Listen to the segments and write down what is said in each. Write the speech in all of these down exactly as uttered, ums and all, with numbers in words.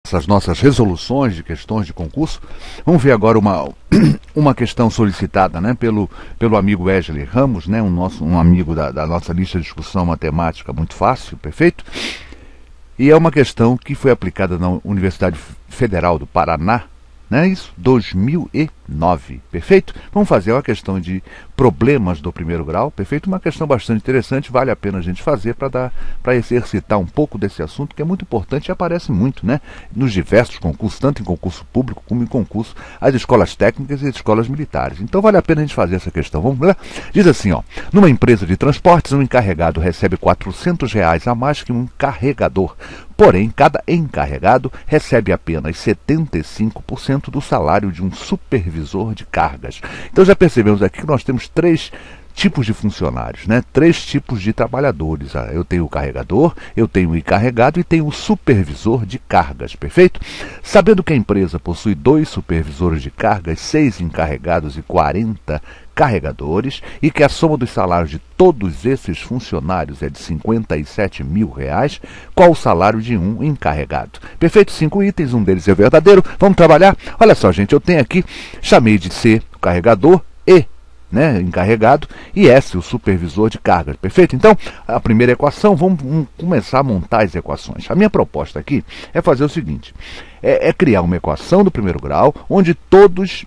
essas nossas resoluções de questões de concurso. Vamos ver agora uma, uma questão solicitada, né, pelo, pelo amigo Wesley Ramos, né, um, nosso, um amigo da, da nossa lista de discussão matemática muito fácil, perfeito? E é uma questão que foi aplicada na Universidade Federal do Paraná, né, isso, dois mil e nove, perfeito? Vamos fazer uma questão de problemas do primeiro grau, perfeito? Uma questão bastante interessante, vale a pena a gente fazer para dar, para exercitar um pouco desse assunto, que é muito importante e aparece muito, né, nos diversos concursos, tanto em concurso público como em concurso às escolas técnicas e às escolas militares. Então vale a pena a gente fazer essa questão. Vamos lá? Diz assim, ó, numa empresa de transportes, um encarregado recebe quatrocentos reais a mais que um carregador. Porém, cada encarregado recebe apenas setenta e cinco por cento do salário de um supervisor de cargas. Então já percebemos aqui que nós temos três tipos de funcionários, né? Três tipos de trabalhadores. Eu tenho o carregador, eu tenho o encarregado e tenho o supervisor de cargas, perfeito? Sabendo que a empresa possui dois supervisores de cargas, seis encarregados e quarenta carregadores, e que a soma dos salários de todos esses funcionários é de cinquenta e sete mil reais, qual o salário de um encarregado? Perfeito? Cinco itens, um deles é verdadeiro. Vamos trabalhar? Olha só, gente, eu tenho aqui, chamei de C o carregador, E, né, encarregado, e S, o supervisor de cargas, perfeito? Então, a primeira equação, vamos, vamos começar a montar as equações. A minha proposta aqui é fazer o seguinte, é, é criar uma equação do primeiro grau, onde todos,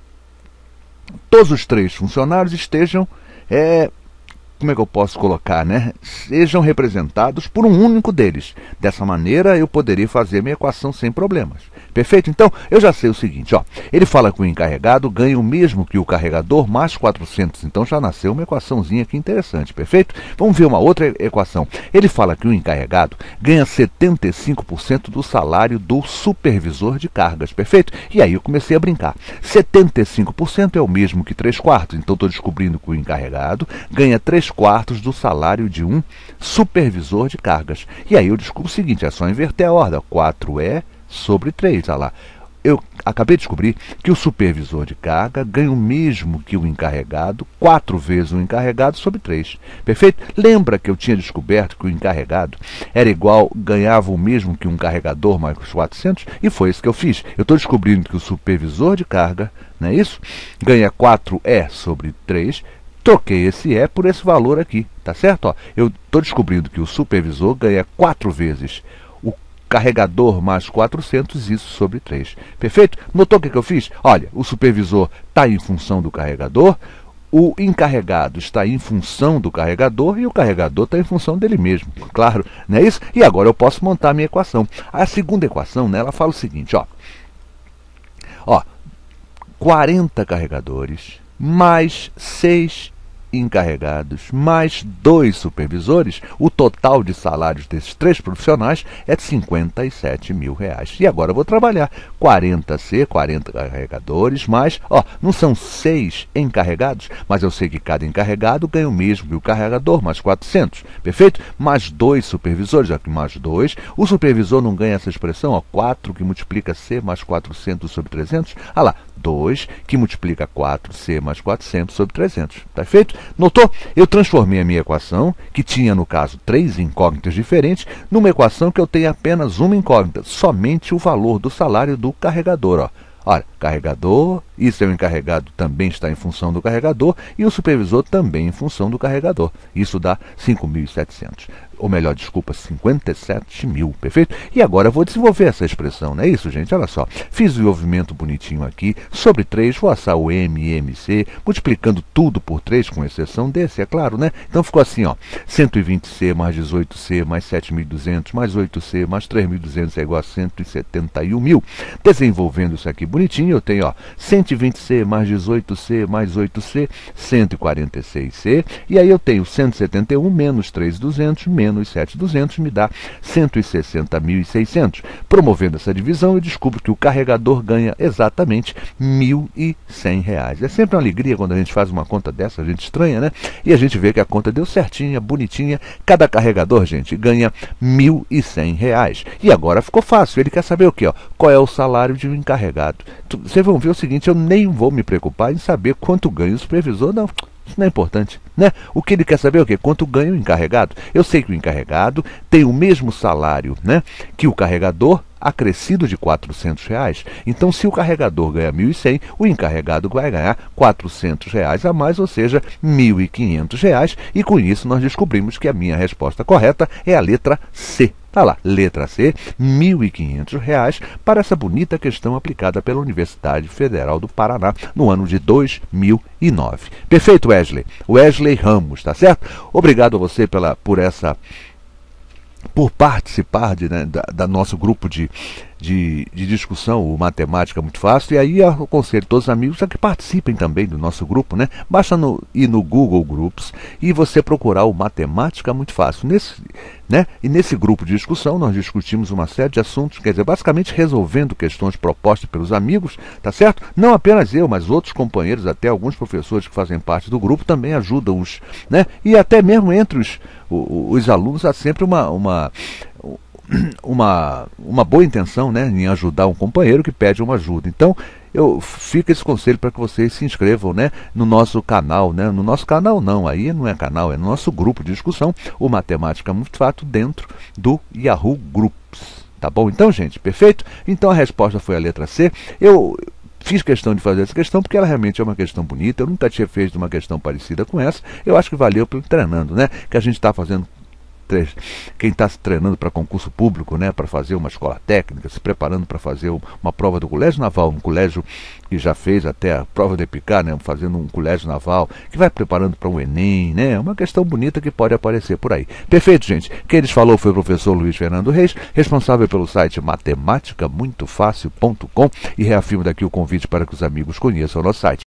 todos os três funcionários estejam, é, como é que eu posso colocar, né? Sejam representados por um único deles. Dessa maneira, eu poderia fazer a minha equação sem problemas. Perfeito? Então, eu já sei o seguinte, ó. Ele fala que o encarregado ganha o mesmo que o carregador mais quatrocentos. Então, já nasceu uma equaçãozinha aqui interessante. Perfeito? Vamos ver uma outra equação. Ele fala que o encarregado ganha setenta e cinco por cento do salário do supervisor de cargas. Perfeito? E aí eu comecei a brincar. setenta e cinco por cento é o mesmo que três quartos. Então, estou descobrindo que o encarregado ganha três quartos do salário de um supervisor de cargas. E aí eu descubro o seguinte, é só inverter a ordem. quatro E sobre três, olha lá. Eu acabei de descobrir que o supervisor de carga ganha o mesmo que o encarregado, quatro vezes o encarregado sobre três. Perfeito? Lembra que eu tinha descoberto que o encarregado era igual, ganhava o mesmo que um carregador mais quatrocentos? E foi isso que eu fiz. Eu estou descobrindo que o supervisor de carga, não é isso? Ganha quatro E sobre três. Troquei esse E por esse valor aqui, tá certo? Ó, eu estou descobrindo que o supervisor ganha quatro vezes o carregador mais quatrocentos, isso sobre três. Perfeito? Notou o que, que eu fiz? Olha, o supervisor está em função do carregador, o encarregado está em função do carregador e o carregador está em função dele mesmo. Claro, não é isso? E agora eu posso montar a minha equação. A segunda equação, né, ela fala o seguinte, ó. Ó, quarenta carregadores mais seis encarregados, mais dois supervisores, o total de salários desses três profissionais é de cinquenta e sete mil reais. E agora eu vou trabalhar quarenta C, quarenta carregadores, mais, ó, não são seis encarregados, mas eu sei que cada encarregado ganha o mesmo que o carregador, mais quatrocentos, perfeito? Mais dois supervisores, aqui mais dois, o supervisor não ganha essa expressão, ó, quatro que multiplica C mais quatrocentos sobre trezentos, ah lá, dois que multiplica quatro C mais quatrocentos sobre trezentos, perfeito? Notou? Eu transformei a minha equação, que tinha, no caso, três incógnitas diferentes, numa equação que eu tenho apenas uma incógnita, somente o valor do salário do carregador. Ó. Olha, carregador, isso é o encarregado, também está em função do carregador, e o supervisor também em função do carregador. Isso dá cinco mil e setecentos. Ou melhor, desculpa, cinquenta e sete mil, perfeito? E agora eu vou desenvolver essa expressão, não é isso, gente? Olha só, fiz o desenvolvimento bonitinho aqui, sobre três, vou assar o M e M C, multiplicando tudo por três, com exceção desse, é claro, né? Então ficou assim, ó, cento e vinte C mais dezoito C mais sete mil e duzentos mais oito C mais três mil e duzentos é igual a cento e setenta e um mil. Desenvolvendo isso aqui bonitinho, eu tenho, ó, cento e vinte C mais dezoito C mais oito C, cento e quarenta e seis C, e aí eu tenho cento e setenta e um menos três mil e duzentos, menos sete mil e duzentos, me dá cento e sessenta mil e seiscentos. Promovendo essa divisão, eu descubro que o carregador ganha exatamente mil e cem reais. É sempre uma alegria quando a gente faz uma conta dessa, a gente estranha, né? E a gente vê que a conta deu certinha, bonitinha. Cada carregador, gente, ganha mil e cem reais. E agora ficou fácil. Ele quer saber o quê? Ó? Qual é o salário de um encarregado? Vocês vão ver o seguinte, eu nem vou me preocupar em saber quanto ganha o supervisor, não. Isso não é importante, né? O que ele quer saber é o quê? Quanto ganha o encarregado. Eu sei que o encarregado tem o mesmo salário, né, que o carregador, acrescido de quatrocentos reais. Então, se o carregador ganha mil e cem, o encarregado vai ganhar quatrocentos reais a mais, ou seja, mil e quinhentos reais. E com isso nós descobrimos que a minha resposta correta é a letra C. Tá lá, letra C, mil e quinhentos reais para essa bonita questão aplicada pela Universidade Federal do Paraná no ano de dois mil e nove. Perfeito, Wesley? Wesley Ramos, tá certo? Obrigado a você pela, por essa... por participar de, né, da, da nosso grupo de, de, de discussão, o Matemática Muito Fácil. E aí eu aconselho todos os amigos a que participem também do nosso grupo, né? Basta no, ir no Google Groups e você procurar o Matemática Muito Fácil. Nesse, né, e nesse grupo de discussão nós discutimos uma série de assuntos, quer dizer, basicamente resolvendo questões propostas pelos amigos, tá certo? Não apenas eu, mas outros companheiros, até alguns professores que fazem parte do grupo também ajudam os, né? E até mesmo entre os, os, os alunos há sempre uma... uma Uma, uma boa intenção, né, em ajudar um companheiro que pede uma ajuda. Então, eu fico esse conselho para que vocês se inscrevam, né, no nosso canal, né, no nosso canal não, aí não é canal, é no nosso grupo de discussão, o Matemática Muito Fácil, dentro do Yahoo Groups. Tá bom? Então, gente, perfeito? Então a resposta foi a letra C. Eu fiz questão de fazer essa questão porque ela realmente é uma questão bonita. Eu nunca tinha feito uma questão parecida com essa. Eu acho que valeu pelo treinando, né, que a gente está fazendo. Quem está se treinando para concurso público, né, para fazer uma escola técnica, se preparando para fazer uma prova do colégio naval, um colégio que já fez até a prova do EPICAR, né, fazendo um colégio naval, que vai preparando para um Enem, né, uma questão bonita que pode aparecer por aí. Perfeito, gente. Quem lhes falou foi o professor Luiz Fernando Reis, responsável pelo site matemática muito fácil ponto com, e reafirmo daqui o convite para que os amigos conheçam o nosso site.